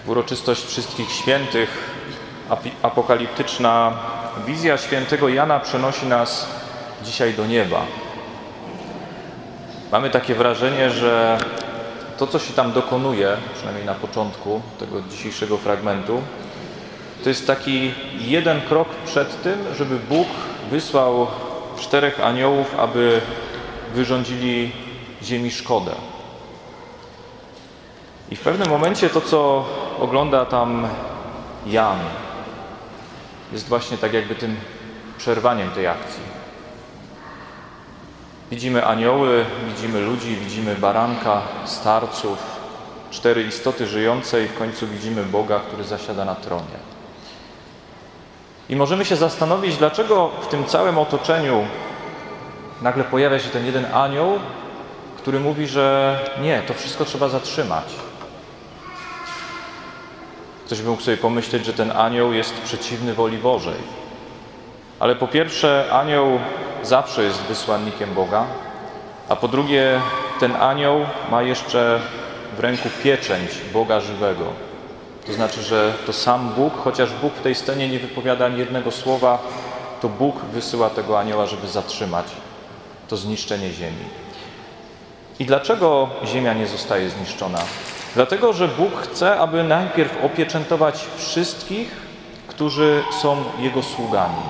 w uroczystość Wszystkich Świętych apokaliptyczna wizja świętego Jana przenosi nas dzisiaj do nieba. Mamy takie wrażenie, że to, co się tam dokonuje, przynajmniej na początku tego dzisiejszego fragmentu, to jest taki jeden krok przed tym, żeby Bóg wysłał 4 aniołów, aby wyrządzili ziemi szkodę. I w pewnym momencie to, co ogląda tam Jan, jest właśnie tak jakby tym przerwaniem tej akcji. Widzimy anioły, widzimy ludzi, widzimy baranka, starców, 4 istoty żyjące i w końcu widzimy Boga, który zasiada na tronie. I możemy się zastanowić, dlaczego w tym całym otoczeniu nagle pojawia się ten jeden anioł, który mówi, że nie, to wszystko trzeba zatrzymać. Ktoś by mógł sobie pomyśleć, że ten anioł jest przeciwny woli Bożej. Ale po pierwsze, anioł zawsze jest wysłannikiem Boga, a po drugie, ten anioł ma jeszcze w ręku pieczęć Boga żywego. To znaczy, że to sam Bóg, chociaż Bóg w tej scenie nie wypowiada ani jednego słowa, to Bóg wysyła tego anioła, żeby zatrzymać to zniszczenie ziemi. I dlaczego ziemia nie zostaje zniszczona? Dlatego, że Bóg chce, aby najpierw opieczętować wszystkich, którzy są Jego sługami.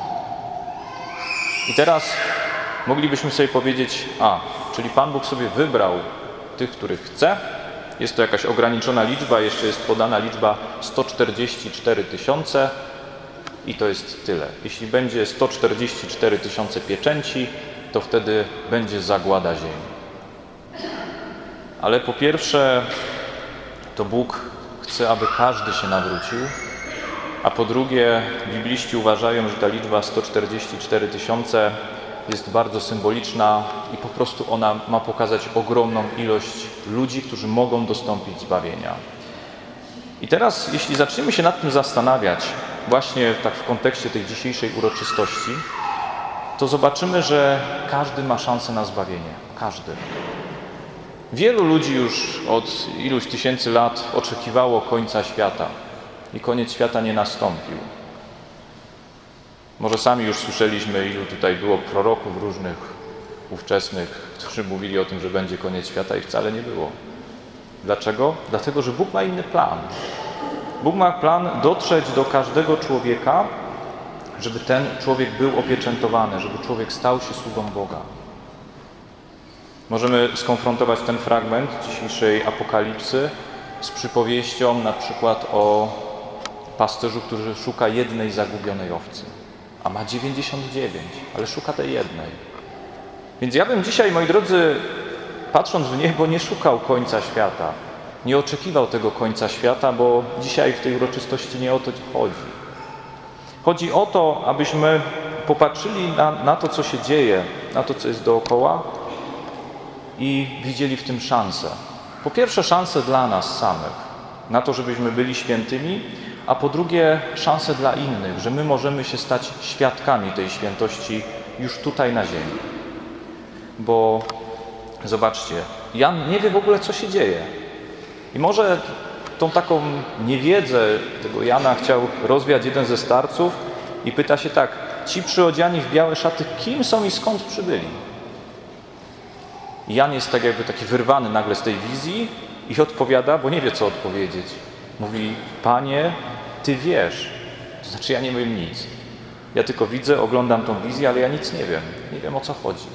I teraz moglibyśmy sobie powiedzieć, czyli Pan Bóg sobie wybrał tych, których chce. Jest to jakaś ograniczona liczba, jeszcze jest podana liczba 144 000 i to jest tyle. Jeśli będzie 144 000 pieczęci, to wtedy będzie zagłada ziemi. Ale po pierwsze, to Bóg chce, aby każdy się nawrócił, a po drugie, bibliści uważają, że ta liczba 144 000 jest bardzo symboliczna i po prostu ona ma pokazać ogromną ilość ludzi, którzy mogą dostąpić zbawienia. I teraz, jeśli zaczniemy się nad tym zastanawiać, właśnie tak w kontekście tej dzisiejszej uroczystości, to zobaczymy, że każdy ma szansę na zbawienie. Każdy. Wielu ludzi już od iluś tysięcy lat oczekiwało końca świata i koniec świata nie nastąpił. Może sami już słyszeliśmy, ilu tutaj było proroków różnych, ówczesnych, którzy mówili o tym, że będzie koniec świata i wcale nie było. Dlaczego? Dlatego, że Bóg ma inny plan. Bóg ma plan dotrzeć do każdego człowieka, żeby ten człowiek był opieczętowany, żeby człowiek stał się sługą Boga. Możemy skonfrontować ten fragment dzisiejszej Apokalipsy z przypowieścią na przykład o pasterzu, który szuka jednej zagubionej owcy, a ma 99, ale szuka tej jednej. Więc ja bym dzisiaj, moi drodzy, patrząc w niebo, nie szukał końca świata, nie oczekiwał tego końca świata, bo dzisiaj w tej uroczystości nie o to chodzi. Chodzi o to, abyśmy popatrzyli na to, co się dzieje, na to, co jest dookoła i widzieli w tym szansę. Po pierwsze, szansę dla nas samych, na to, żebyśmy byli świętymi, a po drugie, szansę dla innych, że my możemy się stać świadkami tej świętości już tutaj na ziemi. Bo zobaczcie, Jan nie wie w ogóle, co się dzieje. I może tą taką niewiedzę tego Jana chciał rozwiać jeden ze starców i pyta się tak, ci przyodziani w białe szaty, kim są i skąd przybyli? I Jan jest tak jakby taki wyrwany nagle z tej wizji i odpowiada, bo nie wie, co odpowiedzieć. Mówi, Panie, Ty wiesz. To znaczy, ja nie wiem nic. Ja tylko widzę, oglądam tą wizję, ale ja nic nie wiem. Nie wiem, o co chodzi.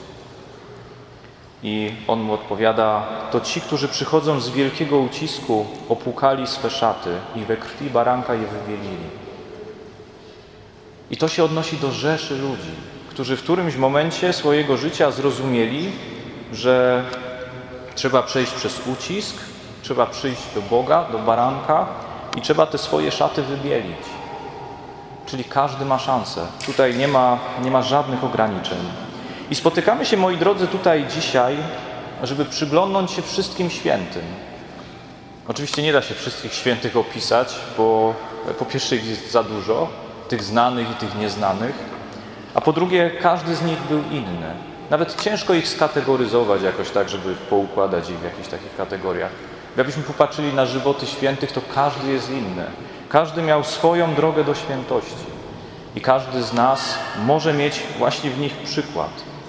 I on mu odpowiada, to ci, którzy przychodzą z wielkiego ucisku, opłukali swe szaty i we krwi baranka je wybielili. I to się odnosi do rzeszy ludzi, którzy w którymś momencie swojego życia zrozumieli, że trzeba przejść przez ucisk, trzeba przyjść do Boga, do baranka i trzeba te swoje szaty wybielić. Czyli każdy ma szansę. Tutaj nie ma żadnych ograniczeń. I spotykamy się, moi drodzy, tutaj dzisiaj, żeby przyglądnąć się wszystkim świętym. Oczywiście nie da się wszystkich świętych opisać, bo po pierwsze ich jest za dużo, tych znanych i tych nieznanych, a po drugie każdy z nich był inny. Nawet ciężko ich skategoryzować jakoś tak, żeby poukładać ich w jakichś takich kategoriach. Gdybyśmy popatrzyli na żywoty świętych, to każdy jest inny. Każdy miał swoją drogę do świętości. I każdy z nas może mieć właśnie w nich przykład.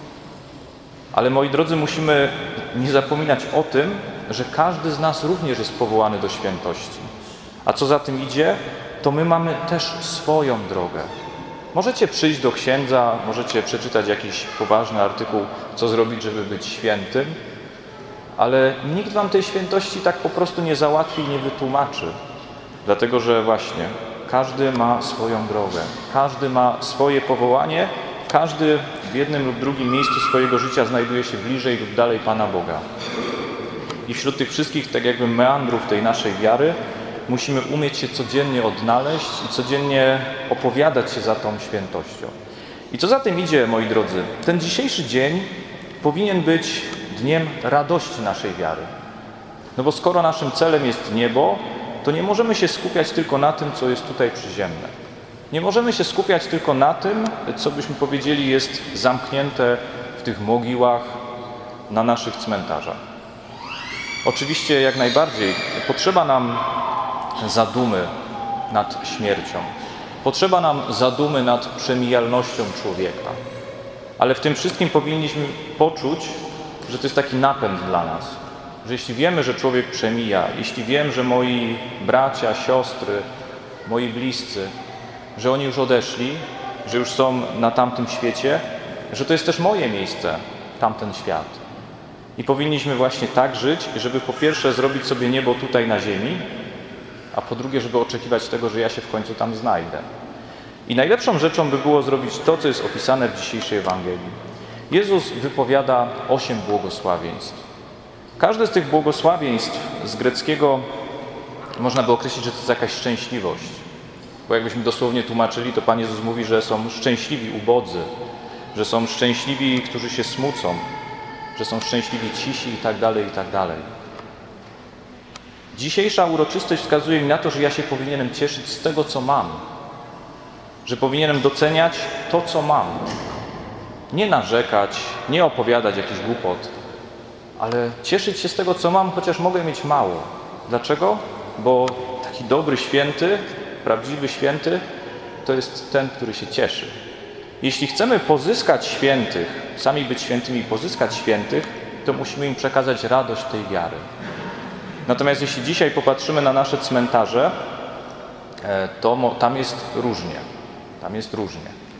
Ale moi drodzy, musimy nie zapominać o tym, że każdy z nas również jest powołany do świętości. A co za tym idzie, to my mamy też swoją drogę. Możecie przyjść do księdza, możecie przeczytać jakiś poważny artykuł, co zrobić, żeby być świętym, ale nikt wam tej świętości tak po prostu nie załatwi i nie wytłumaczy. Dlatego, że właśnie każdy ma swoją drogę, każdy ma swoje powołanie, każdy w jednym lub drugim miejscu swojego życia znajduje się bliżej lub dalej Pana Boga. I wśród tych wszystkich, tak jakby meandrów tej naszej wiary, musimy umieć się codziennie odnaleźć i codziennie opowiadać się za tą świętością. I co za tym idzie, moi drodzy, ten dzisiejszy dzień powinien być dniem radości naszej wiary. No bo skoro naszym celem jest niebo, to nie możemy się skupiać tylko na tym, co jest tutaj przyziemne. Nie możemy się skupiać tylko na tym, co byśmy powiedzieli jest zamknięte w tych mogiłach, na naszych cmentarzach. Oczywiście jak najbardziej potrzeba nam zadumy nad śmiercią. Potrzeba nam zadumy nad przemijalnością człowieka. Ale w tym wszystkim powinniśmy poczuć, że to jest taki napęd dla nas. Że jeśli wiemy, że człowiek przemija, jeśli wiem, że moi bracia, siostry, moi bliscy, że oni już odeszli, że już są na tamtym świecie, że to jest też moje miejsce, tamten świat. I powinniśmy właśnie tak żyć, żeby po pierwsze zrobić sobie niebo tutaj na ziemi, a po drugie, żeby oczekiwać tego, że ja się w końcu tam znajdę. I najlepszą rzeczą by było zrobić to, co jest opisane w dzisiejszej Ewangelii. Jezus wypowiada 8 błogosławieństw. Każde z tych błogosławieństw z greckiego można by określić, że to jest jakaś szczęśliwość. Bo jakbyśmy dosłownie tłumaczyli, to Pan Jezus mówi, że są szczęśliwi ubodzy, że są szczęśliwi, którzy się smucą, że są szczęśliwi cisi i tak dalej, i tak dalej. Dzisiejsza uroczystość wskazuje mi na to, że ja się powinienem cieszyć z tego, co mam. Że powinienem doceniać to, co mam. Nie narzekać, nie opowiadać jakichś głupot, ale cieszyć się z tego, co mam, chociaż mogę mieć mało. Dlaczego? Bo taki dobry święty, prawdziwy święty, to jest ten, który się cieszy. Jeśli chcemy pozyskać świętych, sami być świętymi i pozyskać świętych, to musimy im przekazać radość tej wiary. Natomiast jeśli dzisiaj popatrzymy na nasze cmentarze, to tam jest różnie. Tam jest różnie.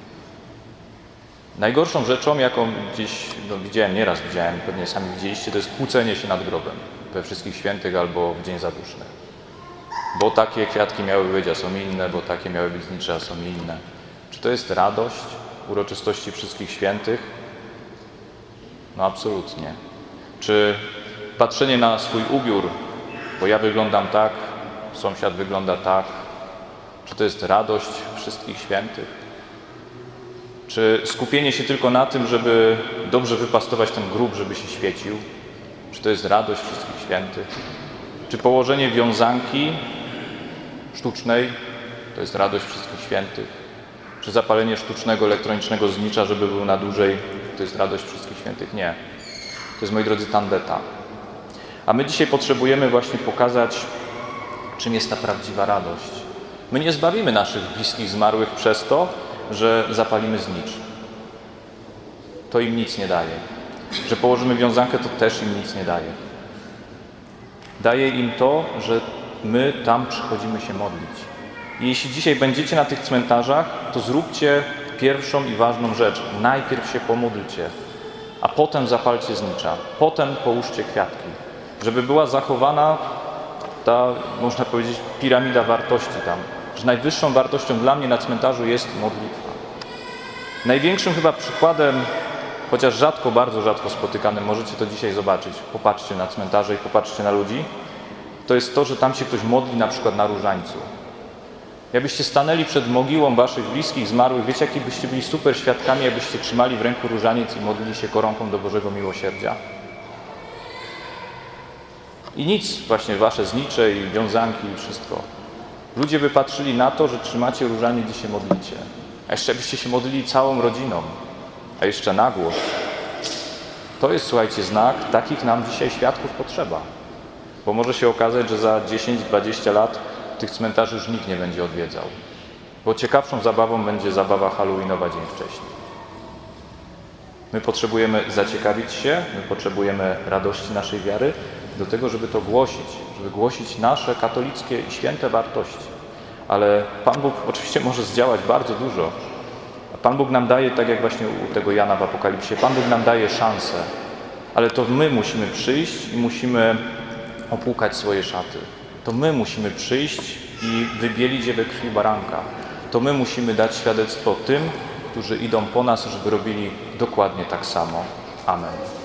Najgorszą rzeczą, jaką gdzieś nieraz widziałem, pewnie sami widzieliście, to jest kłócenie się nad grobem we Wszystkich Świętych albo w Dzień Zaduszny. Bo takie kwiatki miały być, a są inne, bo takie miały być znicze, a są inne. Czy to jest radość uroczystości Wszystkich Świętych? No absolutnie. Czy patrzenie na swój ubiór, bo ja wyglądam tak, sąsiad wygląda tak, czy to jest radość Wszystkich Świętych? Czy skupienie się tylko na tym, żeby dobrze wypastować ten grób, żeby się świecił? Czy to jest radość Wszystkich Świętych? Czy położenie wiązanki sztucznej to jest radość Wszystkich Świętych? Czy zapalenie sztucznego elektronicznego znicza, żeby był na dłużej, to jest radość Wszystkich Świętych? Nie. To jest, moi drodzy, tandeta. A my dzisiaj potrzebujemy właśnie pokazać, czym jest ta prawdziwa radość. My nie zbawimy naszych bliskich zmarłych przez to, że zapalimy znicz. To im nic nie daje. Że położymy wiązankę, to też im nic nie daje. Daje im to, że my tam przychodzimy się modlić. I jeśli dzisiaj będziecie na tych cmentarzach, to zróbcie pierwszą i ważną rzecz. Najpierw się pomódlcie, a potem zapalcie znicza. Potem połóżcie kwiatki. Żeby była zachowana ta, można powiedzieć, piramida wartości tam. Że najwyższą wartością dla mnie na cmentarzu jest modlitwa. Największym chyba przykładem, chociaż rzadko, bardzo rzadko spotykanym, możecie to dzisiaj zobaczyć. Popatrzcie na cmentarze i popatrzcie na ludzi. To jest to, że tam się ktoś modli na przykład na różańcu. Jakbyście stanęli przed mogiłą waszych bliskich, zmarłych, wiecie, jaki byście byli super świadkami, jakbyście trzymali w ręku różaniec i modlili się koronką do Bożego Miłosierdzia. I nic, właśnie wasze znicze i wiązanki i wszystko. Ludzie by patrzyli na to, że trzymacie różaniec i się modlicie. A jeszcze byście się modlili całą rodziną, a jeszcze na głos. To jest, słuchajcie, znak, takich nam dzisiaj świadków potrzeba. Bo może się okazać, że za 10-20 lat tych cmentarzy już nikt nie będzie odwiedzał. Bo ciekawszą zabawą będzie zabawa halloweenowa dzień wcześniej. My potrzebujemy zaciekawić się, my potrzebujemy radości naszej wiary do tego, żeby to głosić, żeby głosić nasze katolickie i święte wartości. Ale Pan Bóg oczywiście może zdziałać bardzo dużo. Pan Bóg nam daje, tak jak właśnie u tego Jana w Apokalipsie, Pan Bóg nam daje szansę, ale to my musimy przyjść i musimy opłukać swoje szaty. To my musimy przyjść i wybielić je we krwi baranka. To my musimy dać świadectwo tym, którzy idą po nas, żeby robili dokładnie tak samo. Amen.